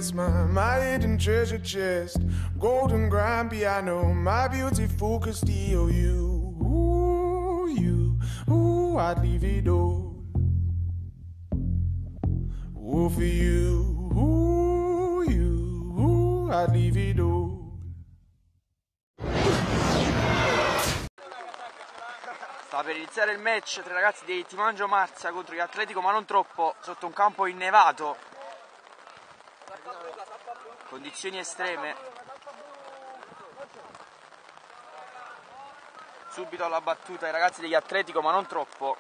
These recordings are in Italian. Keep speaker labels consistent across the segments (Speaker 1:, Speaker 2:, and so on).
Speaker 1: rest, my hidden treasure chest, golden grand piano, my beautiful Castillo. Ooh, I'd leave it all. Ooh, for you, I'd leave it all.
Speaker 2: Sta per iniziare il match tra i ragazzi dei Timangio Marzia contro gli Atletico ma non troppo, sotto un campo innevato, condizioni estreme. Subito alla battuta i ragazzi degli Atletico ma non troppo.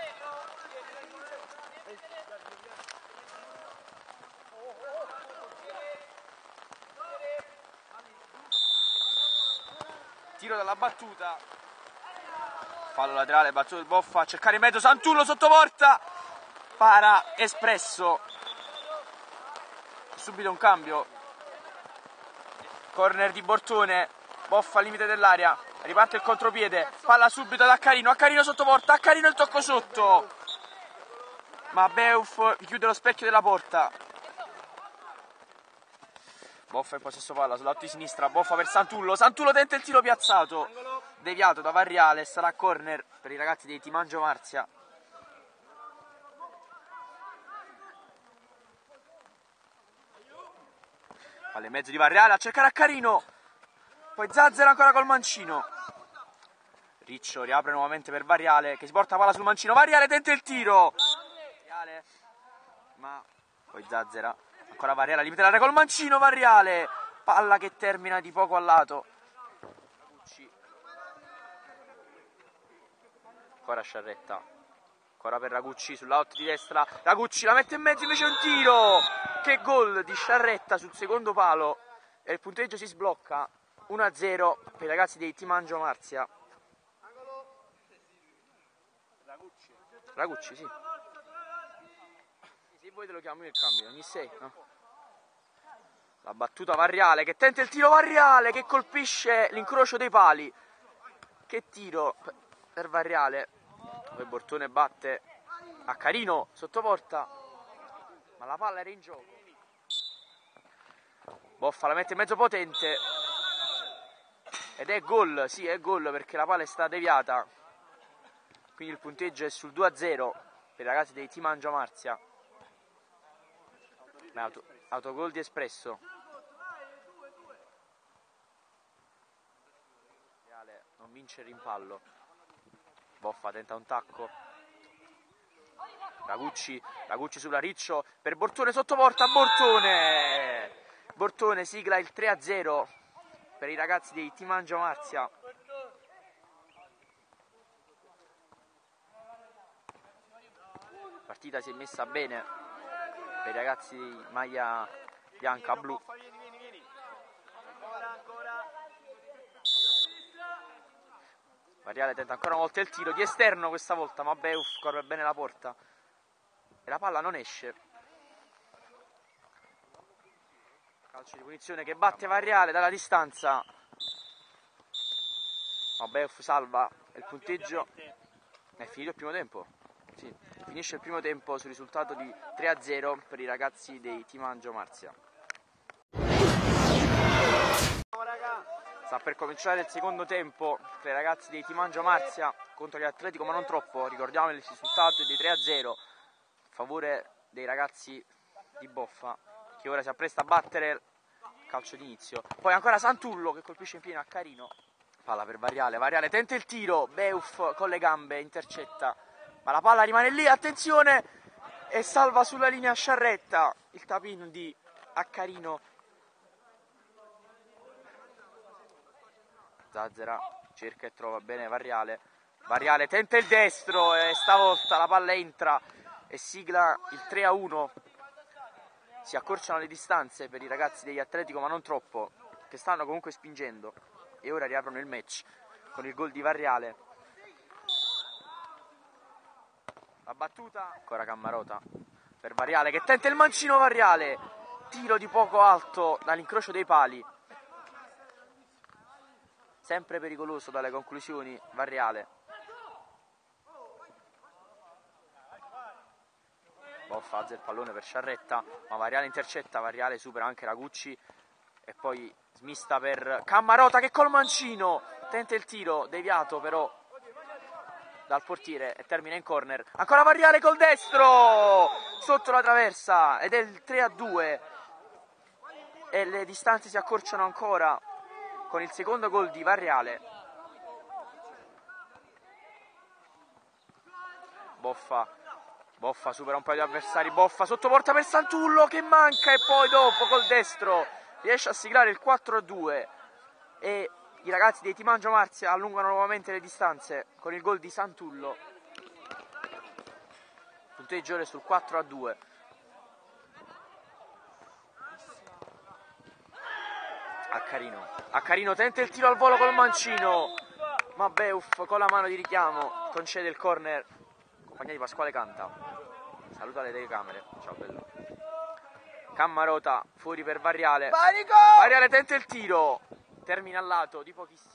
Speaker 2: Tiro dalla battuta, fallo laterale, battuto del Boffa, a cercare in mezzo Santullo sotto porta, para Espresso, subito un cambio, corner di Bortone, Boffa al limite dell'area, riparte il contropiede, palla subito ad Accarino sotto porta, Accarino il tocco sotto, ma Beuf chiude lo specchio della porta. Boffa in possesso palla sull'alto di sinistra, Boffa per Santullo, Santullo tenta il tiro piazzato, deviato da Varriale, sarà corner per i ragazzi dei Timangio Marzia. Palla in mezzo di Varriale a cercare Accarino, poi Zazzera ancora col mancino. Riccio riapre nuovamente per Varriale che si porta palla sul mancino, Varriale tenta il tiro, Varriale, ma poi Zazzera, ancora Varriale al limite dell'area col mancino, Varriale, palla che termina di poco a lato. Ancora Sciarretta, ancora per Ragucci sull'out di destra, Ragucci la mette in mezzo, invece un tiro, che gol di Sciarretta sul secondo palo e il punteggio si sblocca 1-0 per i ragazzi dei Timangio Marzia. Ragucci, sì. Se vuoi te lo chiamo io il cambio, ogni 6, no? La battuta Varriale che tenta il tiro, Varriale che colpisce l'incrocio dei pali. Che tiro per Varriale. Poi Bortone batte Accarino sotto porta, ma la palla era in gioco. Boffa la mette in mezzo potente ed è gol, sì è gol perché la palla è stata deviata. Quindi il punteggio è sul 2-0 per i ragazzi dei Timangio Marzia. Autogol di Espresso. Non vince il rimpallo. Boffa tenta un tacco. Ragucci sulla Riccio per Bortone sotto porta, Bortone sigla il 3-0 per i ragazzi dei Timangio Marzia. La partita si è messa bene per i ragazzi di maglia bianca blu. Varriale tenta ancora una volta il tiro di esterno questa volta, ma Beuf corre bene la porta e la palla non esce. Calcio di punizione che batte Varriale dalla distanza, ma Beuf salva il punteggio. È finito il primo tempo? Sì, finisce il primo tempo sul risultato di 3-0 per i ragazzi dei Timangio Marzia. Sta per cominciare il secondo tempo tra i ragazzi dei Timangio Marzia contro gli Atletico ma non troppo. Ricordiamo il risultato di 3-0 a favore dei ragazzi di Boffa, che ora si appresta a battere calcio d'inizio. Poi ancora Santullo che colpisce in pieno Accarino. Palla per Varriale, Varriale tenta il tiro, Beuf con le gambe intercetta, ma la palla rimane lì, attenzione, e salva sulla linea Sciarretta il tapin di Accarino. Zazzera cerca e trova bene Varriale, Varriale tenta il destro e stavolta la palla entra e sigla il 3-1. Si accorciano le distanze per i ragazzi degli Atletico ma non troppo, che stanno comunque spingendo, e ora riaprono il match con il gol di Varriale. La battuta, ancora Cammarota per Varriale che tenta il mancino, Varriale, tiro di poco alto dall'incrocio dei pali, sempre pericoloso dalle conclusioni Varriale. Boffa alza il pallone per Sciarretta, ma Variale intercetta, Variale supera anche Ragucci e poi smista per Cammarota che col mancino tenta il tiro, deviato però dal portiere e termina in corner. Ancora Variale col destro sotto la traversa ed è il 3-2 e le distanze si accorciano ancora con il secondo gol di Variale. Boffa supera un paio di avversari, Boffa sotto porta per Santullo che manca e poi dopo col destro riesce a siglare il 4-2 e i ragazzi dei Timangio Marzia allungano nuovamente le distanze con il gol di Santullo. Punteggio ora sul 4-2. Accarino tenta il tiro al volo col mancino, ma Beuf con la mano di richiamo concede il corner. Compagnia di Pasquale Canta saluta le telecamere, ciao bello. Cammarota fuori per Variale, Variale tenta il tiro, termina al lato di pochissimo.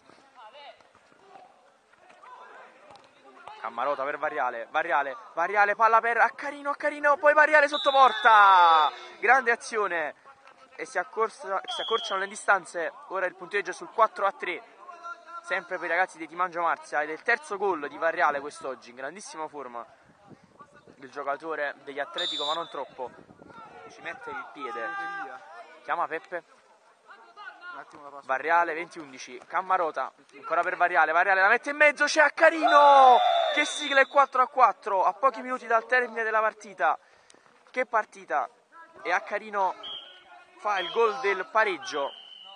Speaker 2: Cammarota per Variale, palla per Accarino, poi Variale sotto porta, grande azione e si accorciano le distanze. Ora il punteggio è sul 4-3 sempre per i ragazzi di Timangio Marzia ed è il terzo gol di Variale quest'oggi, in grandissima forma il giocatore degli Atletico, ma non troppo, ci mette il piede, chiama Peppe. Variale 20-11, Cammarota ancora per Variale la mette in mezzo, c'è Accarino che sigla il 4-4 a pochi minuti dal termine della partita. Che partita! E Accarino fa il gol del pareggio.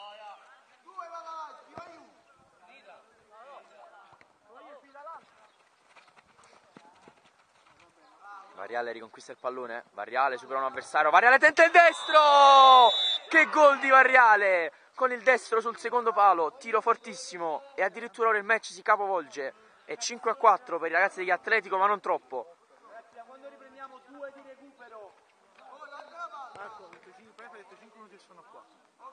Speaker 2: Variale riconquista il pallone, Variale supera un avversario, Variale tenta il destro! Che gol di Variale! Con il destro sul secondo palo, tiro fortissimo e addirittura ora il match si capovolge. È 5-4 per i ragazzi degli Atletico, ma non troppo.
Speaker 3: Quando riprendiamo 2 di recupero. Marco, ha detto 5 minuti e sono qua.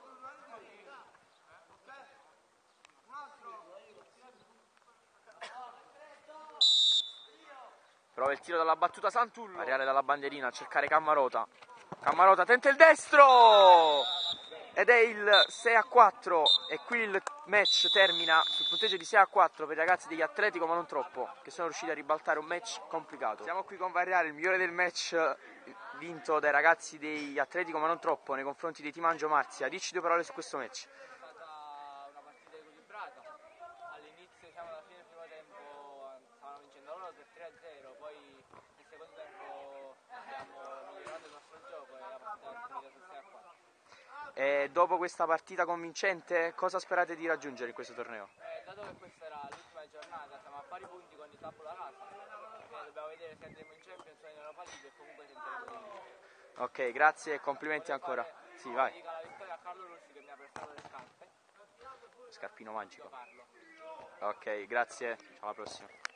Speaker 2: Prova il tiro dalla battuta Santullo. Variale dalla bandierina a cercare Cammarota. Cammarota tenta il destro! Ed è il 6-4 e qui il match termina sul punteggio di 6-4 per i ragazzi degli Atletico, ma non troppo, che sono riusciti a ribaltare un match complicato. Siamo qui con Variale, il migliore del match vinto dai ragazzi degli Atletico, ma non troppo, nei confronti dei Timangio Marzia. Dici due parole su questo match.
Speaker 4: È stata una partita equilibrata. All'inizio, diciamo, alla fine del primo tempo stavano vincendo loro per 3-0, poi nel secondo tempo abbiamo migliorato il nostro gioco e la partita è finita sul 6-4.
Speaker 2: E dopo questa partita convincente, cosa sperate di raggiungere in questo torneo?
Speaker 4: Dato che questa era l'ultima giornata, siamo a pari punti con il Tabula Rasa, dobbiamo vedere se andremo in Champions o in Europa League e comunque tenteremo di vincere.
Speaker 2: Ok, grazie e complimenti ancora. Sì, vai.
Speaker 4: Dedica la vittoria a Carlo Rossi che mi ha prestato le scarpe.
Speaker 2: Scarpino magico.
Speaker 4: Io parlo.
Speaker 2: Ok, grazie. Ciao, alla prossima.